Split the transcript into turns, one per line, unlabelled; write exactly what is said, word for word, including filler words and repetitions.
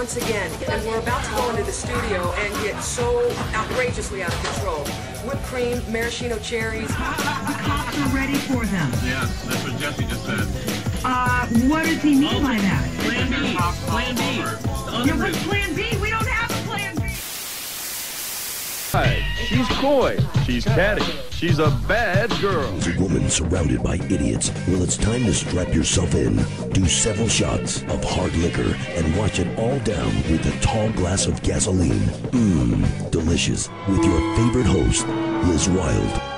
once again, and we're about to go into the studio and get so outrageously out of control. Whipped cream, maraschino cherries.
The cops are ready for them.
Yeah, that's what Jesse just said.
Uh, what does he mean by that?
Plan B. Plan B.
Yeah, what's Plan B? We don't have a Plan B.
Hi, she's coy, she's catty, she's a bad girl.
As a woman surrounded by idiots, well, it's time to strap yourself in, do several shots of hard liquor, and wash it all down with a tall glass of gasoline. Mmm, delicious. With your favorite host, Liz Wilde.